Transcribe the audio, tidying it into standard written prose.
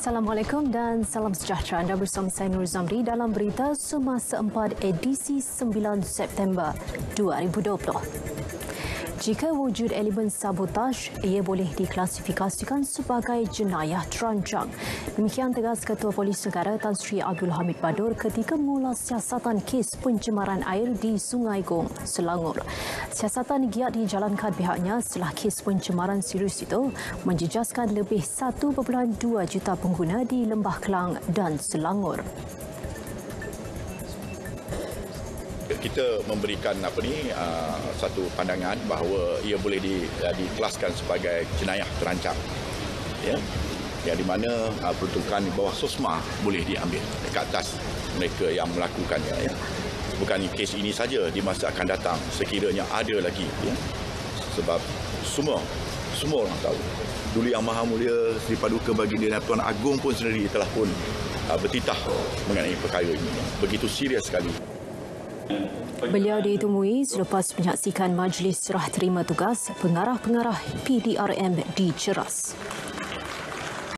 Assalamualaikum dan salam sejahtera. Anda bersama saya Nur Zamri dalam berita Semasa 4 edisi 9 September 2020. Jika wujud elemen sabotaj, ia boleh diklasifikasikan sebagai jenayah terancang. Demikian tegas Ketua Polis Negara Tan Sri Abdul Hamid Badur ketika mula siasatan kes pencemaran air di Sungai Gong, Selangor. Siasatan giat dijalankan pihaknya setelah kes pencemaran serius itu menjejaskan lebih 1.2 juta pengguna di Lembah Kelang dan Selangor. Kita memberikan satu pandangan bahawa ia boleh dikelaskan sebagai jenayah terancang, ya, yang di mana peruntukan di bawah SOSMA boleh diambil dekat atas mereka yang melakukannya. Ya. Bukan kes ini saja, di masa akan datang sekiranya ada lagi, ya. Sebab semua orang tahu Duli Yang Maha Mulia Seri Paduka Baginda Tuan Agong pun sendiri telah pun bertitah mengenai perkara ini. Begitu serius sekali. Beliau ditemui selepas menyaksikan majlis serah terima tugas pengarah-pengarah PDRM di Ceras.